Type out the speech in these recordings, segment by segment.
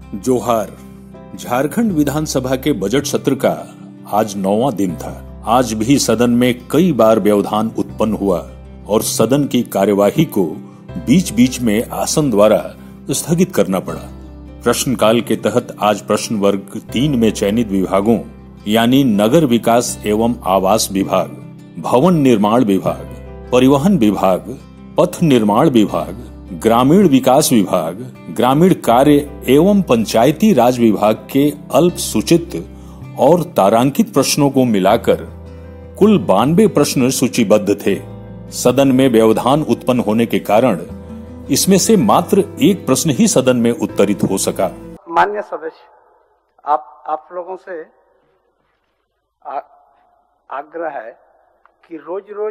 जोहार। झारखंड विधानसभा के बजट सत्र का आज 9वां दिन था। आज भी सदन में कई बार व्यवधान उत्पन्न हुआ और सदन की कार्यवाही को बीच बीच में आसन द्वारा स्थगित करना पड़ा। प्रश्नकाल के तहत आज प्रश्न वर्ग 3 में चयनित विभागों यानी नगर विकास एवं आवास विभाग, भवन निर्माण विभाग, परिवहन विभाग, पथ निर्माण विभाग, ग्रामीण विकास विभाग, ग्रामीण कार्य एवं पंचायती राज विभाग के अल्प सूचित और तारांकित प्रश्नों को मिलाकर कुल 92 प्रश्न सूचीबद्ध थे। सदन में व्यवधान उत्पन्न होने के कारण इसमें से मात्र एक प्रश्न ही सदन में उत्तरित हो सका। माननीय सदस्य, आप लोगों से आग्रह है कि रोज रोज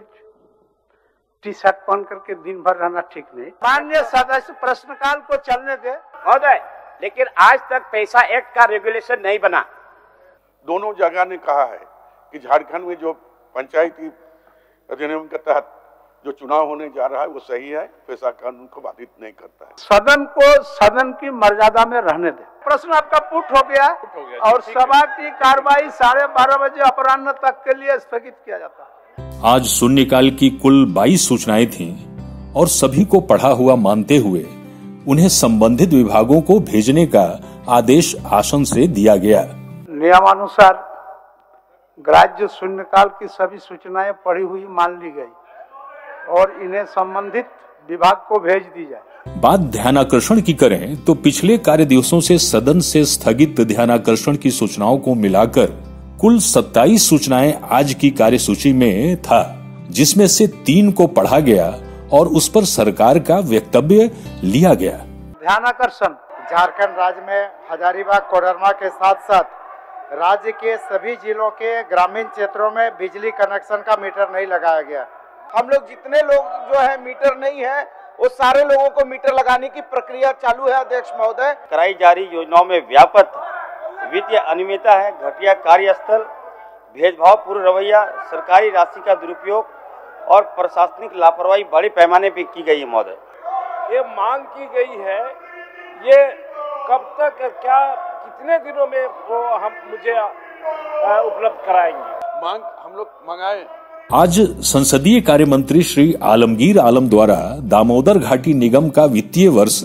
टी शर्ट पहन करके दिन भर रहना ठीक नहीं। माननीय सदस्य, प्रश्नकाल को चलने दे महोदय, लेकिन आज तक पैसा एक्ट का रेगुलेशन नहीं बना। दोनों जगह ने कहा है कि झारखंड में जो पंचायती अधिनियम के तहत जो चुनाव होने जा रहा है वो सही है, पैसा कानून को बाधित नहीं करता है। सदन को सदन की मर्यादा में रहने दे। प्रश्न आपका पुट हो गया और सभा की कार्रवाई 12:30 बजे अपराह्न तक के लिए स्थगित किया जाता है। आज शून्यकाल की कुल 22 सूचनाएं थीं और सभी को पढ़ा हुआ मानते हुए उन्हें संबंधित विभागों को भेजने का आदेश आसन से दिया गया। नियमानुसार ग्राह्य शून्यकाल की सभी सूचनाएं पढ़ी हुई मान ली गई और इन्हें संबंधित विभाग को भेज दी जाए। बात ध्यानाकर्षण की करें तो पिछले कार्य दिवसों से सदन से स्थगित ध्यानाकर्षण की सूचनाओं को मिलाकर कुल 27 सूचनाएं आज की कार्यसूची में था, जिसमें से 3 को पढ़ा गया और उस पर सरकार का वक्तव्य लिया गया। ध्यानाकर्षण। झारखंड राज्य में हजारीबाग कोडरमा के साथ साथ राज्य के सभी जिलों के ग्रामीण क्षेत्रों में बिजली कनेक्शन का मीटर नहीं लगाया गया। हम लोग जितने लोग जो है मीटर नहीं है वो सारे लोगों को मीटर लगाने की प्रक्रिया चालू है। अध्यक्ष महोदय, कराई जा रही योजनाओं में व्यापक वित्तीय अनियमितता है, घटिया कार्यस्थल, भेदभावपूर्ण रवैया, सरकारी राशि का दुरुपयोग और प्रशासनिक लापरवाही बड़े पैमाने पर की गई है। महोदय, ये मांग की गई है, ये कब तक, क्या कितने दिनों में वो मुझे उपलब्ध कराएंगे? मांग हम लोग मंगाए। आज संसदीय कार्य मंत्री श्री आलमगीर आलम द्वारा दामोदर घाटी निगम का वित्तीय वर्ष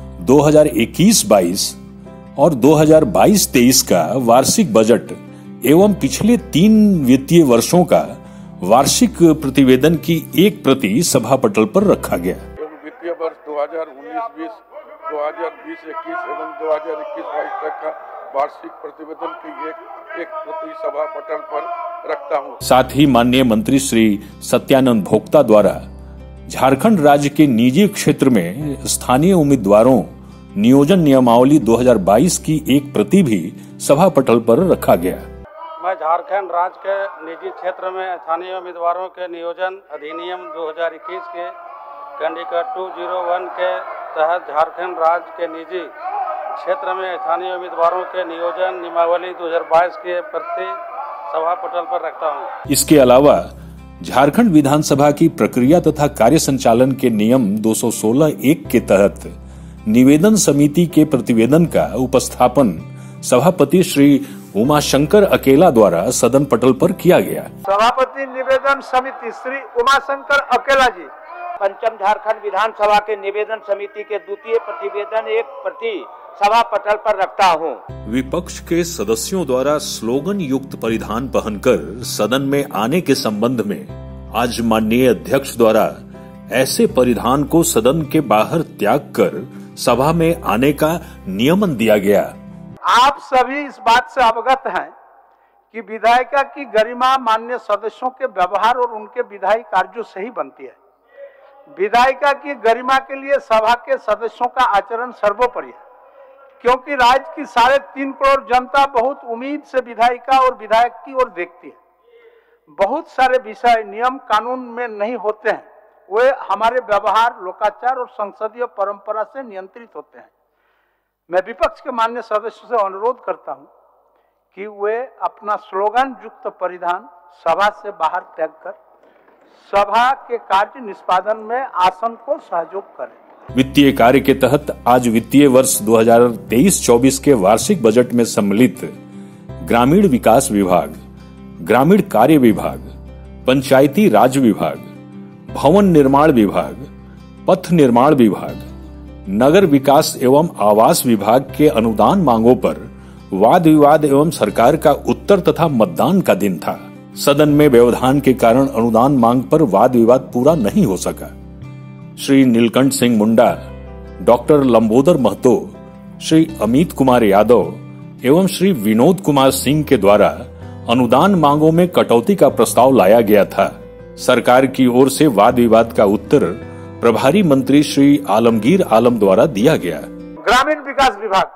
2021-22 और 2022-23 का वार्षिक बजट एवं पिछले 3 वित्तीय वर्षों का वार्षिक प्रतिवेदन की एक प्रति सभा पटल पर रखा गया। वित्तीय वर्ष 2019-20, 2020-21 एवं 2021-22 तक का वार्षिक प्रतिवेदन की एक प्रति सभा पटल पर रखता हूँ। साथ ही माननीय मंत्री श्री सत्यानंद भोक्ता द्वारा झारखंड राज्य के निजी क्षेत्र में स्थानीय उम्मीदवारों नियोजन नियमावली 2022 की एक प्रति भी सभा पटल पर रखा गया। मैं झारखंड राज्य के निजी क्षेत्र में स्थानीय उम्मीदवारों के नियोजन अधिनियम 2021 के कैंडिडेट 201 के तहत झारखंड राज्य के निजी क्षेत्र में स्थानीय उम्मीदवारों के नियोजन नियमावली 2022 के प्रति सभा पटल पर रखता हूँ। इसके अलावा झारखंड विधानसभा की प्रक्रिया तथा कार्य संचालन के नियम 216(1) के तहत निवेदन समिति के प्रतिवेदन का उपस्थापन सभापति श्री उमाशंकर अकेला द्वारा सदन पटल पर किया गया। सभापति निवेदन समिति श्री उमाशंकर अकेला जी। पंचम झारखंड विधानसभा के निवेदन समिति के द्वितीय प्रतिवेदन एक प्रति सभा पटल पर रखता हूँ। विपक्ष के सदस्यों द्वारा स्लोगन युक्त परिधान पहनकर सदन में आने के संबंध में आज माननीय अध्यक्ष द्वारा ऐसे परिधान को सदन के बाहर त्याग कर सभा में आने का नियमन दिया गया। आप सभी इस बात से अवगत हैं कि विधायिका की गरिमा माननीय सदस्यों के व्यवहार और उनके विधायी कार्यों से ही बनती है। विधायिका की गरिमा के लिए सभा के सदस्यों का आचरण सर्वोपरि है, क्योंकि राज्य की 3.5 करोड़ जनता बहुत उम्मीद से विधायिका और विधायक की ओर देखती है। बहुत सारे विषय नियम कानून में नहीं होते हैं, वे हमारे व्यवहार, लोकाचार और संसदीय परंपरा से नियंत्रित होते हैं। मैं विपक्ष के माननीय सदस्यों से अनुरोध करता हूं कि वे अपना स्लोगन युक्त परिधान सभा से बाहर त्याग कर सभा के कार्य निष्पादन में आसन को सहयोग करें। वित्तीय कार्य के तहत आज वित्तीय वर्ष 2023-24 के वार्षिक बजट में सम्मिलित ग्रामीण विकास विभाग, ग्रामीण कार्य विभाग, पंचायती राज विभाग, भवन निर्माण विभाग, पथ निर्माण विभाग, नगर विकास एवं आवास विभाग के अनुदान मांगों पर वाद विवाद एवं सरकार का उत्तर तथा मतदान का दिन था। सदन में व्यवधान के कारण अनुदान मांग पर वाद विवाद पूरा नहीं हो सका। श्री नीलकंठ सिंह मुंडा, डॉक्टर लंबोदर महतो, श्री अमित कुमार यादव एवं श्री विनोद कुमार सिंह के द्वारा अनुदान मांगों में कटौती का प्रस्ताव लाया गया था। सरकार की ओर से वाद विवाद का उत्तर प्रभारी मंत्री श्री आलमगीर आलम द्वारा दिया गया। ग्रामीण विकास विभाग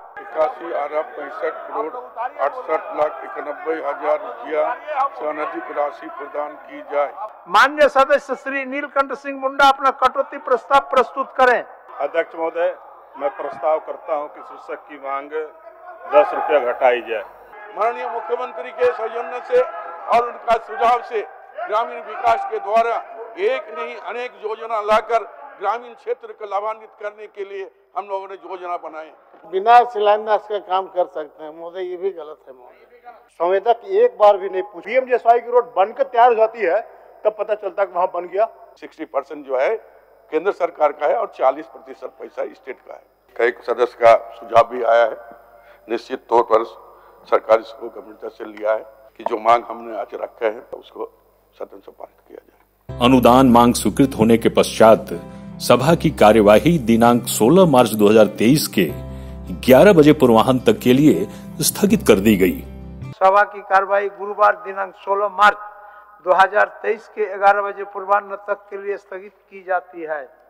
81,65,68,91,000 रुपया से अधिक राशि प्रदान की जाए। माननीय सदस्य श्री नीलकंठ सिंह मुंडा अपना कटौती प्रस्ताव प्रस्तुत करें। अध्यक्ष महोदय, मैं प्रस्ताव करता हूं कि शिक्षक की मांग 10 रुपया घटाई जाए। माननीय मुख्यमंत्री के सौजन्य से और उनका सुझाव से ग्रामीण विकास के द्वारा एक नहीं अनेक योजना लाकर ग्रामीण क्षेत्र को लाभान्वित करने के लिए हम लोगों ने योजना बनाई। बिना शिलान्यास का काम कर सकते हैं महोदय, ये भी गलत है महोदय। संवेदक एक बार भी नहीं पूछी। पीएमजीएसवाई की रोड बनकर तैयार हो जाती है तब पता चलता है कि वहाँ बन गया। 60% जो है केंद्र सरकार का है और 40% पैसा स्टेट का है। कई सदस्य का सुझाव भी आया है। निश्चित तौर पर सरकार इसको गंभीरता से लिया है कि जो मांग हमने आज रखे हैं उसको सदन से पारित किया जाए। अनुदान मांग स्वीकृत होने के पश्चात सभा की कार्यवाही दिनांक 16 मार्च 2023 के 11 बजे पूर्वाह्न तक के लिए स्थगित कर दी गई। सभा की कार्यवाही गुरुवार दिनांक 16 मार्च 2023 के 11 बजे पूर्वाह्न तक के लिए स्थगित की जाती है।